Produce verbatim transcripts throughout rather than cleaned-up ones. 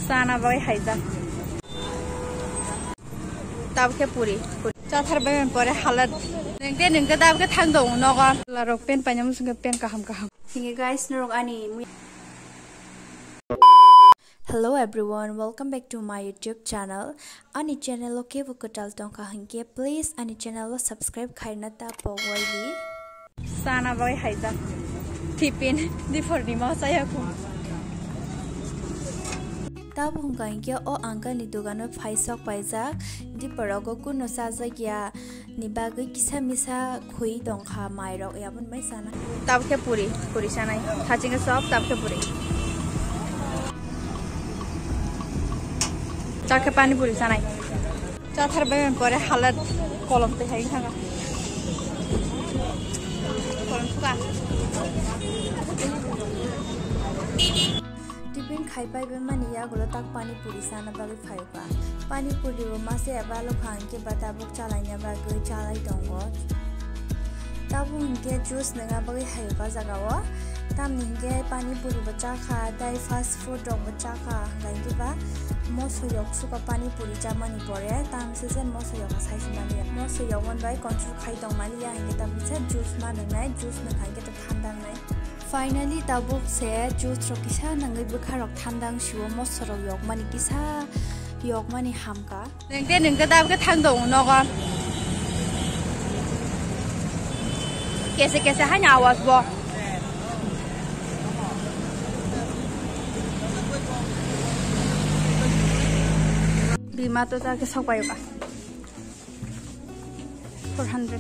साना बाय हाइजा ताब के पूरी चाथार बाय परे हालत नोंदे नोंगो दाब के थां दं नगा लारक पेन पाइनाम सुंग पेन काहाम काहाम हिंगे गाइस नरक आनी Hello everyone, welcome back to my YouTube channel. Ani channel okay bu kwtal tong ka hingke please ani channel lo subscribe khaina ta pawai li साना बाय हाइजा टिपिन दिफोरनि मा सायाखु tab hungka hingke o uncle ni dogano phaisok paijak di parago kuno sajagya ni bagui kisa misa khui dongkha mairok yabon mai sana ताब के पूरी पूरी सानाय थाचिंगे सब ताब के पूरी चाके पानी पूरी सानाय चाथार बाय परे हालत कलम ते हाय थांगा कलम सुका टिफिन खाइ पाइबे माने यागलो ताक पानी पूरी साना बागै फायबा पानी पूरी रो मासे एबालो खांके बाताबुक चालायना बागै चालाय दंगो ताबु हिंगे जुस नङा बागै हायबा जागाव ताम हिंगे पानी पूरी बचा खा दाइ फास्ट फूड दं बचा खा गायगिबा मोसोयक सुका पानी पूरी जामानि परे ताम सेजेन मोसोयक साइज माने मोसोयक वन बाय कंट्रोल खाइ दं मालिया हिंगे ताम से जुस मा नङाय जुस न खायगे त थांदां नै Finally, tabuk se juice ro kisa nangai bukharok thandang shiwo mosoro yok mani kisa yok mani hamka nengde nengga dab ke thang dong noga kese kese hanya awas bo bima to ta ke sok payo ka four hundred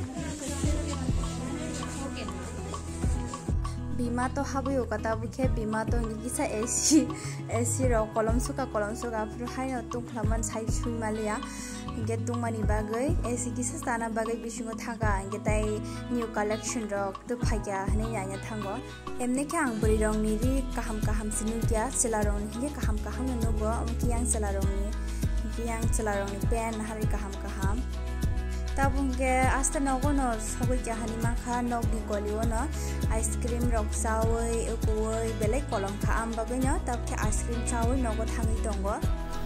bima to habuyo kata bukhe bima to ngisa ac ac ro kolom suka kolom suka pru hayo tung khlaman sai sui malia nge tungmani bagai ac kisa stana bagai bisingo thaga nge tai new collection ro to phaya hne yanya thango emne khe ang buri rong ni ri kaham kaham sinu kya sela rong ni kaham kaham no go am kiyang sela rong ni kiyang sela rong ni pen hari kaham kaham tabungge asta nogono sogo jahani makha nogni goliono ice cream rok sawai ukoi belai kolom kha am bagino tabke ice cream sawai nogo thangi dongo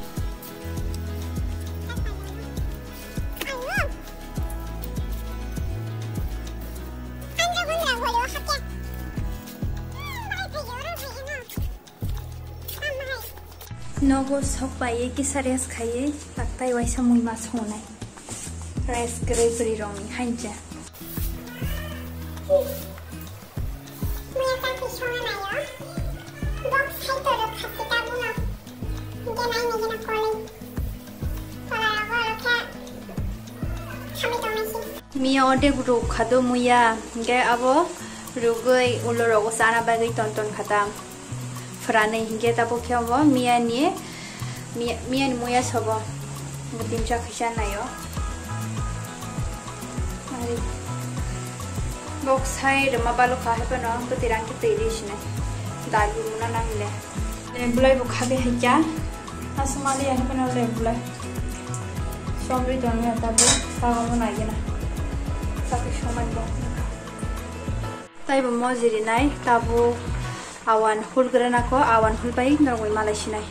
nogo sokpaye kisares khaye taktai waisa mui ma sonai rice gray beri rong ni hanja Mia ode guru khado muya ge abo rugoi ulorogo sana bagai tonton khatam frane hinge tabo khyamo mia ni mia mia ni muya sobo butimcha khishan nayo box hai rama balu khahe pano putirang ke tirish ne dagi muna nangile le bulai bu khage hija asmali hai pano le bulai somri donga tabu sago na gena sabi shoman bo tai bo mojiri nai tabu awan hulgrana ko awan hulbai noroi malai sinai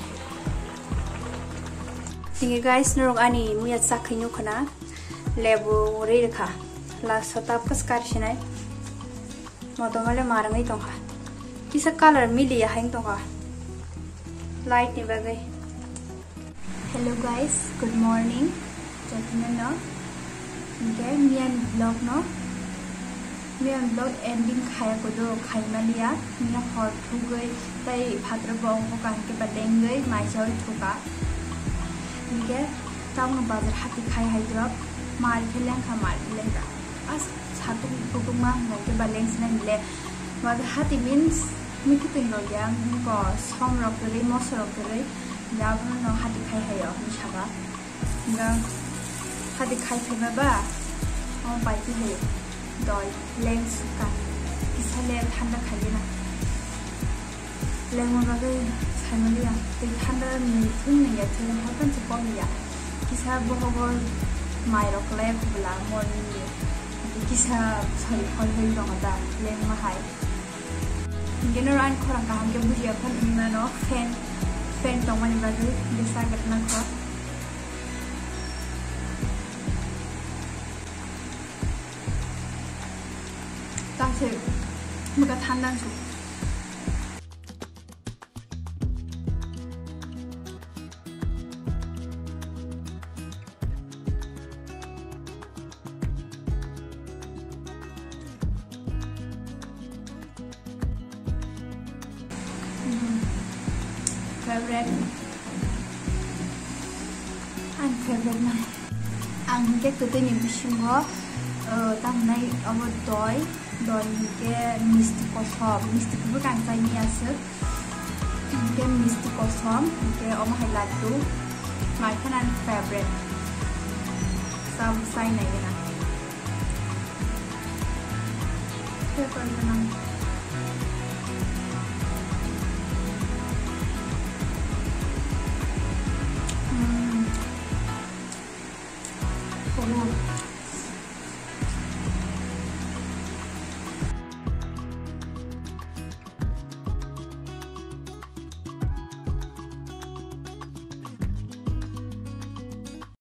tingi guys norok ani muya sakhinu khana lebu reirkha la sotap kas karsinai motomale marangai tongha kisa color mili ya hang tongha light ni bagai hello guys good morning gentlemen no okay mian vlog no mian vlog ending khaya ko do khai malia mia hot thugai tai phatra bong ko kan ke badengai mai joi thuka okay tam no bazar hati khai hai drop mar khelang kha mar khelang ka as satu putuma ngke balance na mile mad hati means miki pingo yang ko som rok ri mos rok ri jab no hati khai hayo chaba nga hati khai phema ba o pai ti le doi leng suka isale thanda khali na leng mo ga family ya ti thanda ni thun ne ya thun ha kan se pom ya kisa bo bo mai rok le bula mon kisa sorry hol hol dong da leng ma hai general an khorang ka ham ke buji aphan imano fan pen tong mani baju bisa getna ko tasik muka thandan su favorite ang favorite na ang hingke kutu ni bisingo tang nai abo doi doi hingke misti kosom misti bukan sai ni ase hingke misti kosom hingke omo hai laddu mai khanan favorite sam sai nai na favorite na Oh.